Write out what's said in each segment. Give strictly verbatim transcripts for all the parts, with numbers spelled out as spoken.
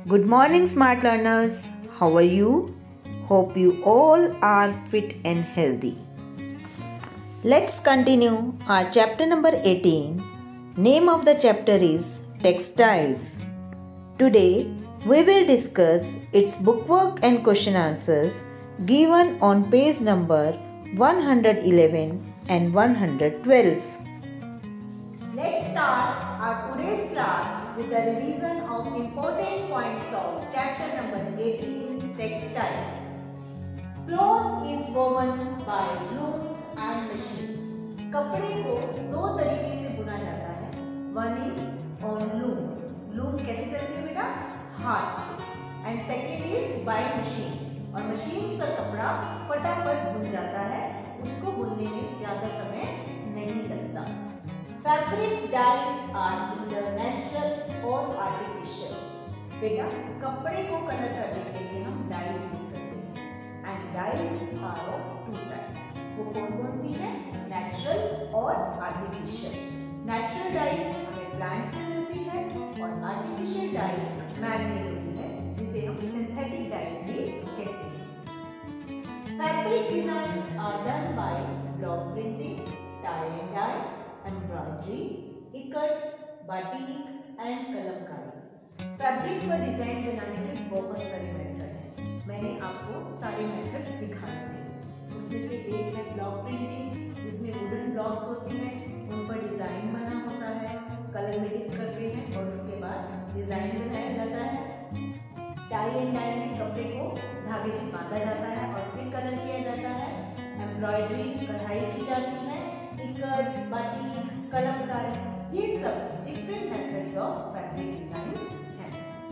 Good morning, smart learners. How are you? Hope you all are fit and healthy. Let's continue our chapter number eighteen. Name of the chapter is Textiles. Today, we will discuss its bookwork and question answers given on page number one hundred eleven and one hundred twelve. Let's start our today's class with a revision of important points of chapter number eighteen, Textiles. Cloth is woven by looms and machines. कपड़े को दो तरीके से बुना जाता है. One is on loom. Loom कैसे चलती है बेटा? हाथ से. And second is by machines. और machines पर कपड़ा फटाफट बुन जाता है. उसको बुनने में ज़्यादा समय नहीं लगता. Fabric dyes are either natural or artificial. बेटा कपड़े को कलर करने के लिए हम डाइज यूज करते हैं. And dyes are of two type. वो कौन कौन सी है? नेचुरल और आर्टिफिशियल. नेचुरल डाइज हमें प्लांट से मिलती है और आर्टिफिशियल डाइज मैन मेड होती है, जिसे हम सिंथेटिक डाइज भी कहते हैं. Fabric designs are done by block printing, tie and dye, embroidery, ikat, batik and kalamkari. Fabric पर डिजाइन बनाने के बहुत सारे मेथड हैं. मैंने आपको सारे मेथड्स दिखाए थे. उसमें से एक है ब्लॉक प्रिंटिंग, जिसमें वुडन ब्लॉक्स होती हैं, उन पर डिजाइन बना होता है, कलर में डिप करते हैं और उसके बाद डिजाइन बनाया जाता है. टाई एंड डाई में कपड़े को धागे से बांधा जाता है और फिर कलर किया जाता है. एम्ब्रॉयडरी कढ़ाई की जाती है. इकट, बाटिक, कलमकारी, ये सब different methods of fabric designs हैं.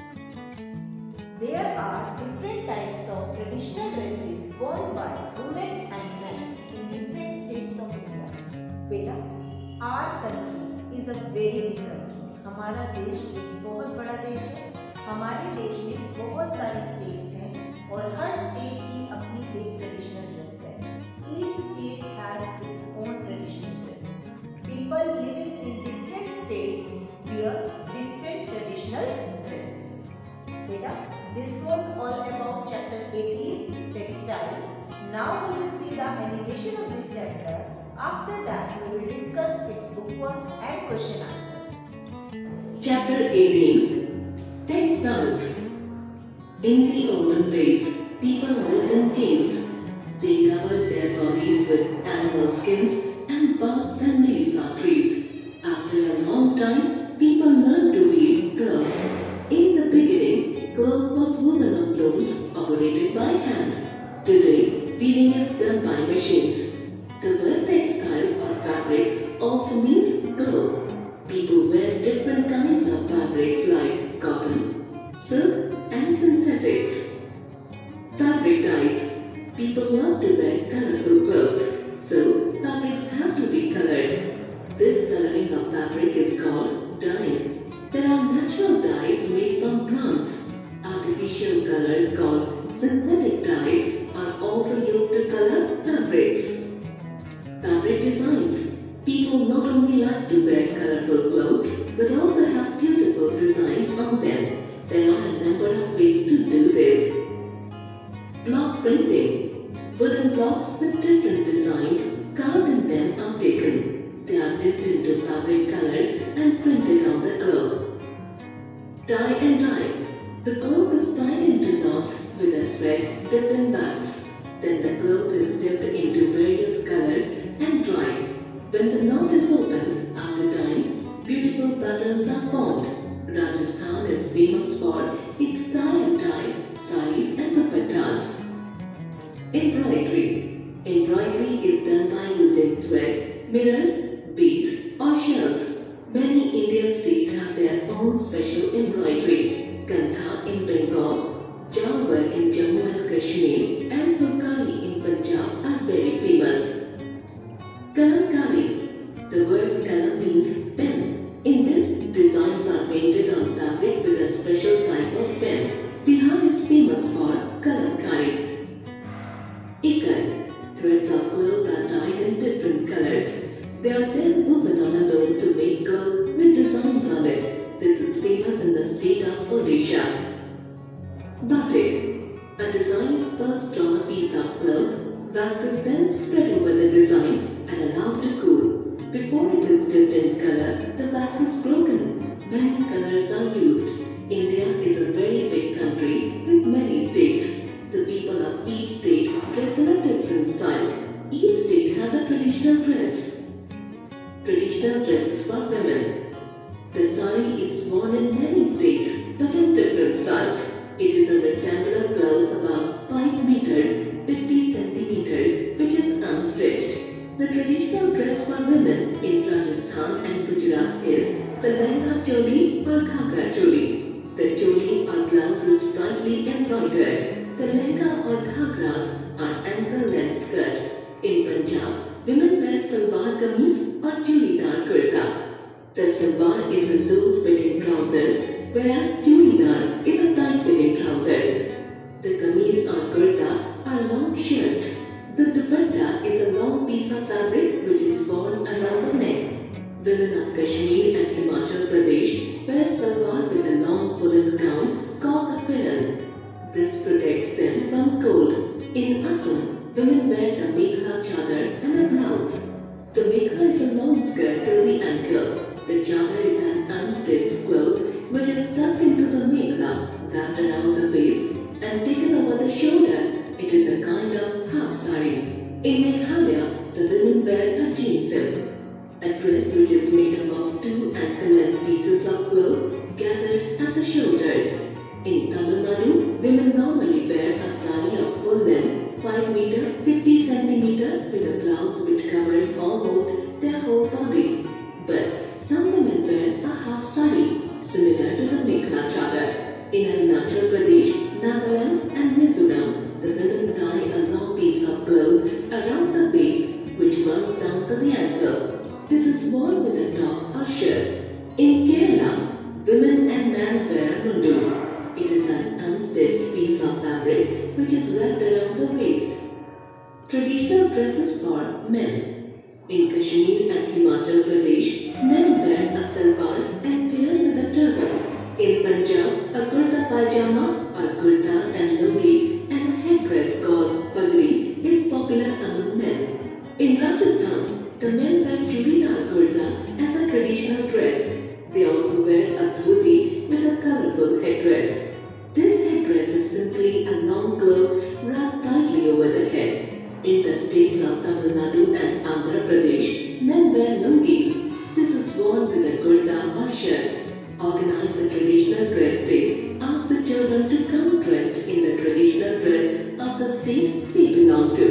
There are different types of traditional dresses worn by women and men in different states of India. बेटा, our country is a very big country. हमारा देश एक बहुत बड़ा देश है. हमारे देश में बहुत सारे स्टेट्स हैं और हर स्टेट की अपनी एक ट्रेडिशनल ड्रेस है. Each state has its own traditional dress. People living in different states wear different traditional dresses. Beta, this was all about chapter eighteen, textile. Now we will see the animation of this chapter. After that, we will discuss its bookwork and question answers. Chapter eighteen, Textiles. In the olden days, people lived in caves. They covered their bodies with animal skins and barks and leaves of trees. After a long time, people learned to weave cloth. In the beginning, cloth was woven of looms operated by hand. Today, weaving is done by machines. The word textile or fabric also means cloth. People wear different kinds of fabrics like cotton, silk and synthetics. Fabric dyes. People love to wear colorful clothes, so fabrics have to be colored. This coloring of fabric is called dyeing. There are natural dyes made from plants. Artificial colors called synthetic dyes are also used to color fabrics. Fabric designs. People not only like to wear colorful clothes but also have beautiful designs on them. There are a number of ways to do this. Block printing. Wooden blocks with different designs carved in them are taken. They are dipped into fabric colors and printed on the cloth. Tie and dye. The cloth is tied into knots with a thread dipped in wax. Then the cloth is dipped into various colors and dried. When the knot is opened after dyeing, beautiful patterns are formed. Rajasthan is famous for its tie and dye saris and dupattas. Embroidery. Embroidery is done by using thread, mirrors, beads or shells. Many Indian states have their own special embroidery. Kantha in Bengal, Jal work in Jammu and Kashmir and Fulkari in Punjab are very famous. Kalamkari. The word color means pen. In this, designs are painted on fabric with a special type of pen. Bihar is famous for kalamkari. Ikat. Threads of cloth are dyed in different colors. They are batik. A design is first drawn a piece of cloth, wax is then spread over the design and allowed to cool. Before it is dipped in color, the wax is broken. Many colors are used. India is a very big country with many states. The people of each state dress in a different style. Each state has a traditional dress. Traditional dresses for women. The sari is worn in many states but in different styles. It is a rectangular cloth about five meters, fifty centimeters, which is unstitched. The traditional dress for women in Rajasthan and Gujarat is the lehenga choli or ghagra choli. The choli or blouse is brightly embroidered. The lehenga or ghagras are ankle-length skirt. In Punjab, women wear salwar kameez or chudidar kurta. The salwar is a loose-fitting trousers, whereas chudidar is a tight-fitting trousers. The kameez or kurta are long shirts. The dupatta is a long piece of fabric which is worn around the neck. Women of Kashmir and Himachal Pradesh wear salwar with a long woolen gown called the piran. This protects them from cold. In Assam, women wear the mekhla chadar and a blouse. The mekhla is a long skirt till the ankle. The chadar is an unstitched cloth which is tucked into the mekhla, wrapped around the waist and taken over the shoulder. It is a kind of half sari. In Meghalaya, the women wear a jeansim, a dress which is made up of two ankle-length pieces of cloth gathered at the shoulders. In Tamil Nadu, women normally wear a sari of full length, five meter, fifty centimeter, with a blouse which covers almost their whole body. But some women wear a half sari, similar to the mekhla chadar. In Arunachal Pradesh, Nagaland and Mizoram, the women tie a long piece of cloth around the waist which runs down to the ankle. This is worn with a top or shirt. In Kerala, women and men wear mundu. It is an unstitched piece of fabric which is wrapped around the waist. Traditional dresses for men. In Kashmir and Himachal Pradesh, men wear a salwar and piran with a turban. In Punjab, a kurta pajama or kurta and lungi and a headdress called pagdi is popular among men. In Rajasthan, the men wear chudidar kurta as a traditional dress. They also wear a dhoti with a colorful headdress. This headdress is simply a long cloth wrapped tightly over the head. In the states of Tamil Nadu and Andhra Pradesh, men wear lungis. This is worn with a kurta or shirt. Organize a traditional dress day. Ask the children to come dressed in the traditional dress of the state they belong to.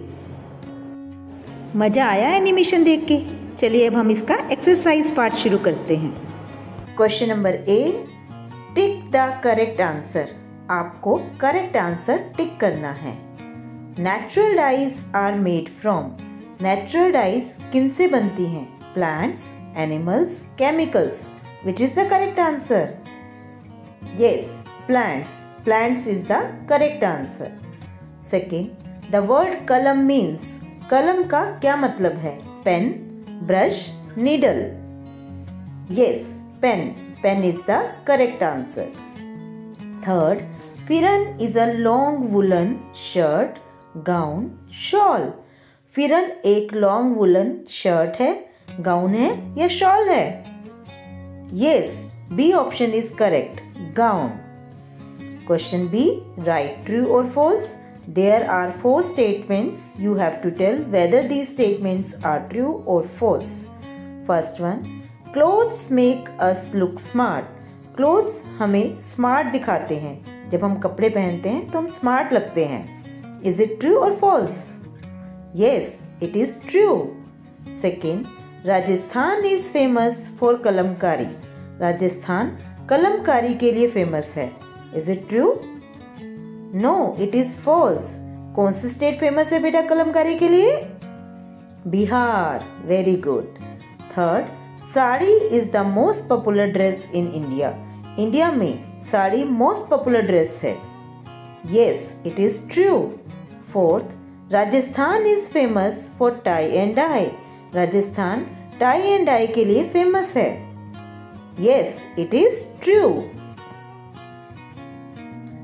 मज़ा आया animation देख के? चलिए अब हम इसका exercise part शुरू करते हैं. Question number A, tick the correct answer. आपको करेक्ट आंसर टिक करना है. Natural dyes are made from. Natural dyes किन से बनती हैं? Plants, animals, chemicals. Which is the correct answer? Yes, plants. Plants is the correct answer. Second, the word kalam means. कलम का क्या मतलब है? Pen, brush, needle. Yes, pen. Pen is the correct answer. Third, firan is a long woolen shirt, gown, shawl. Pheran एक long woollen shirt है, gown है या shawl है? Yes, B option is correct. Gown. Question B. Write true or false. There are four statements. You have to tell whether these statements are true or false. First one. Clothes make us look smart. Clothes हमें smart दिखाते हैं. जब हम कपड़े पहनते हैं तो हम smart लगते हैं. Is it true or false? Yes, it is true. Second. Rajasthan is famous for kalamkari. Rajasthan kalamkari के लिए फेमस है. Is it true? No, it is false. कौन सी स्टेट फेमस है बेटा कलमकारी के लिए? Bihar. Very good. Third, sari is the most popular dress in India. India में साड़ी मोस्ट पॉपुलर ड्रेस है. Yes, it is true. Fourth, Rajasthan is famous for tie and dye. Rajasthan tie and dye के लिए फेमस है. Yes, it is true.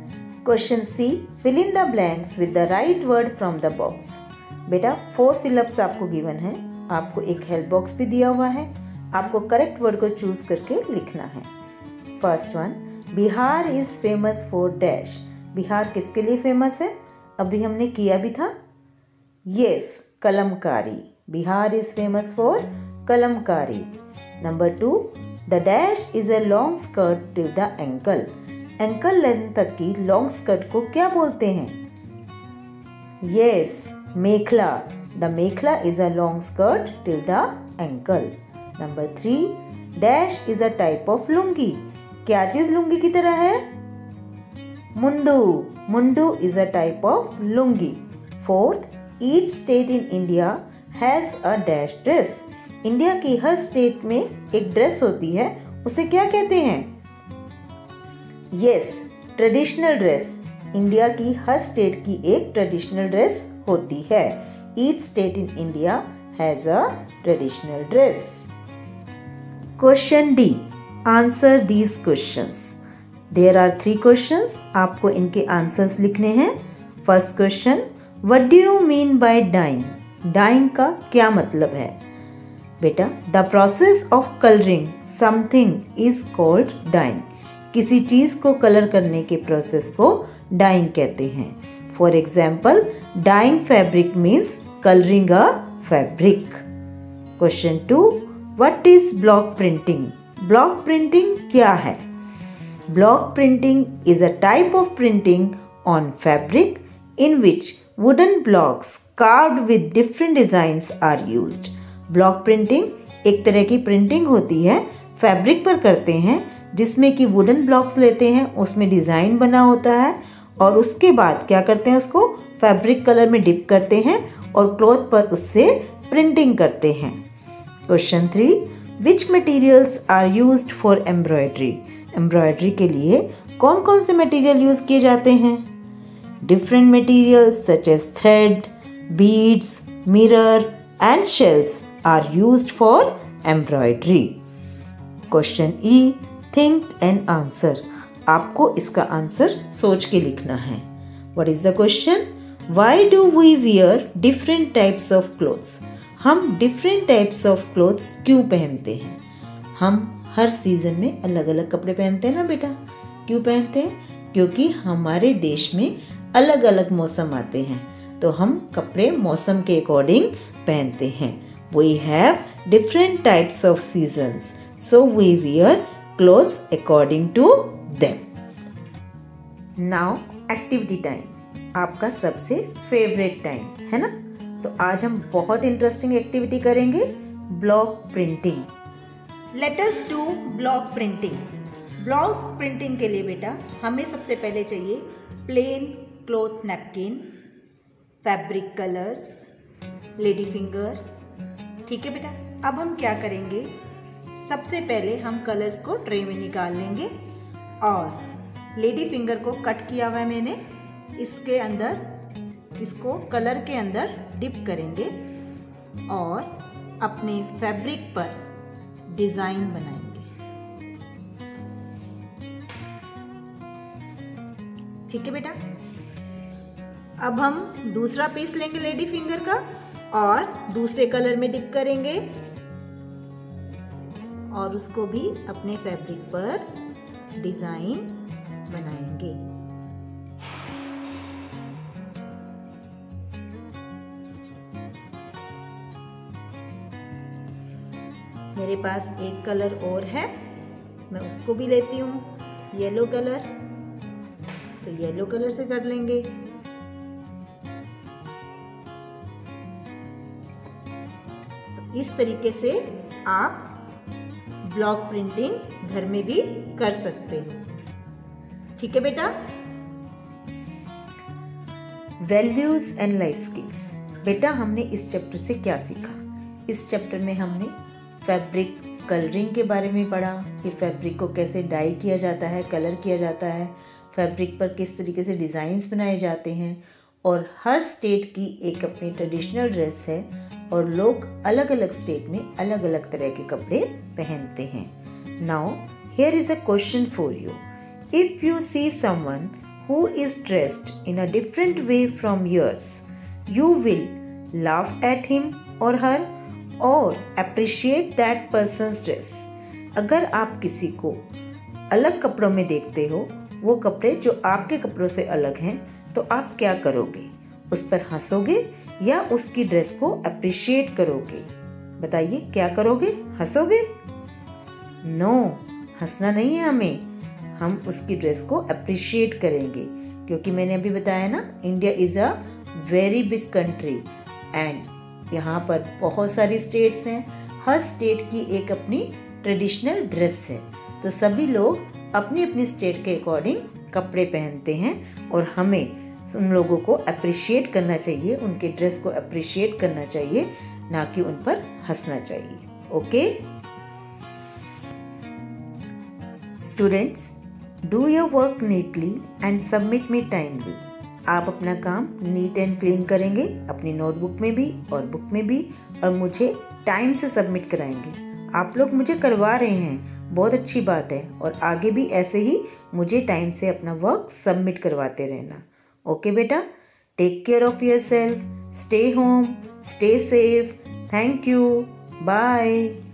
Question C, fill in the blanks with the right word from the box. बेटा four fill ups आपको given है, आपको एक help box भी दिया हुआ है, आपको करेक्ट वर्ड को चूज करके लिखना है। First one, Bihar is famous for dash. Bihar किसके लिए फेमस है? अभी हमने किया भी था। Yes, kalamkari. Bihar is famous for kalamkari. Number two, the dash is a long skirt till the ankle. Ankle length तक की लॉन्ग स्कर्ट को क्या बोलते हैं? Yes, mekhela. The mekhela is a long skirt till the ankle. Number three, dash is a type of lungi. क्या चीज लुंगी की तरह है? Mundu. Mundu is a type of lungi. Fourth, each state in India has a dash dress. India की हर स्टेट में एक dress होती है, उसे क्या कहते हैं? Yes, traditional dress. इंडिया की हर स्टेट की एक ट्रेडिशनल ड्रेस होती है। Each state in India has a traditional dress. Question D, answer these questions. There are three questions, आपको इनके आंसर्स लिखने हैं। First question, what do you mean by dyeing? Dyeing का क्या मतलब है? बेटा, the process of colouring something is called dyeing. किसी चीज को कलर करने के प्रोसेस को डाइंग कहते हैं। For example, dyeing fabric means colouring a fabric. Question two, what is block printing? Block printing क्या है? Block printing is a type of printing on fabric in which wooden blocks carved with different designs are used. Block printing एक तरह की printing होती है, fabric पर करते हैं, जिसमें कि वुडन ब्लॉक्स लेते हैं, उसमें डिज़ाइन बना होता है और उसके बाद क्या करते हैं, उसको फैब्रिक कलर में डिप करते हैं और क्लॉथ पर उससे प्रिंटिंग करते हैं। Question three, which materials are used for embroidery? Embroidery के लिए कौन कौन से मटेरियल यूज़ किए जाते हैं? Different materials such as thread, beads, mirror and shells are used for embroidery. Question E, think and answer. आपको इसका आंसर सोच के लिखना है। What is the question? Why do we wear different types of clothes? हम different types of clothes क्यों पहनते हैं? हम हर सीजन में अलग अलग कपड़े पहनते हैं ना बेटा। क्यों पहनते हैं? क्योंकि हमारे देश में अलग अलग मौसम आते हैं, तो हम कपड़े मौसम के अकॉर्डिंग पहनते हैं। We have different types of seasons, so we wear clothes according to them. Now activity time, आपका सबसे फेवरेट टाइम है ना। तो आज हम बहुत इंटरेस्टिंग एक्टिविटी करेंगे, block printing. Let us do block printing. Block printing के लिए बेटा हमें सबसे पहले चाहिए plain cloth napkin, fabric colours, lady finger. ठीक है बेटा, अब हम क्या करेंगे, सबसे पहले हम कलर्स को ट्रे में निकाल लेंगे और लेडी फिंगर को कट किया हुआ है मैंने, इसके अंदर इसको कलर के अंदर डिप करेंगे और अपने फैब्रिक पर डिजाइन बनाएंगे। ठीक है बेटा, अब हम दूसरा पीस लेंगे लेडी फिंगर का और दूसरे कलर में डिप करेंगे और उसको भी अपने फैब्रिक पर डिजाइन बनाएंगे। मेरे पास एक कलर और है, मैं उसको भी लेती हूँ, येलो कलर। तो येलो कलर से कर लेंगे। तो इस तरीके से आप ब्लॉक प्रिंटिंग घर में भी कर सकते हो। ठीक है बेटा। Values and life skills. बेटा हमने इस चैप्टर से क्या सीखा? इस चैप्टर में हमने फैब्रिक कलरिंग के बारे में पढ़ा कि फैब्रिक को कैसे डाई किया जाता है, कलर किया जाता है, फैब्रिक पर किस तरीके से डिज़ाइंस बनाए जाते हैं और हर स्टेट की एक अपनी ट्रेडिशनल ड्रेस है और लोग अलग अलग स्टेट में अलग अलग तरह के कपड़े पहनते हैं। Now here is a question for you. If you see someone who is dressed in a different way from yours, you will laugh at him or her or appreciate that person's dress. अगर आप किसी को अलग कपड़ों में देखते हो, वो कपड़े जो आपके कपड़ों से अलग हैं, तो आप क्या करोगे? उस पर हंसोगे या उसकी ड्रेस को अप्रिशिएट करोगे? बताइए, क्या करोगे? हंसोगे? नो, हंसना नहीं है हमें, हम उसकी ड्रेस को अप्रिशिएट करेंगे, क्योंकि मैंने अभी बताया ना, India is a very big country and यहाँ पर बहुत सारी स्टेट्स हैं। हर स्टेट की एक अपनी ट्रेडिशनल ड्रेस है, तो सभी लोग अपनी अपनी स्टेट के अकॉर्डिंग कपड़े पहनते हैं और हमें उन लोगों को अप्रिशिएट करना चाहिए, उनके ड्रेस को अप्रिशिएट करना चाहिए, ना कि उन पर हंसना चाहिए। Okay students, do your work neatly and submit me timely. आप अपना काम नीट एंड क्लीन करेंगे अपनी नोटबुक में भी और बुक में भी, और मुझे टाइम से सबमिट कराएंगे। आप लोग मुझे करवा रहे हैं, बहुत अच्छी बात है, और आगे भी ऐसे ही मुझे टाइम से अपना वर्क सबमिट करवाते रहना। ओके बेटा, take care of yourself, stay home, stay safe, thank you, bye.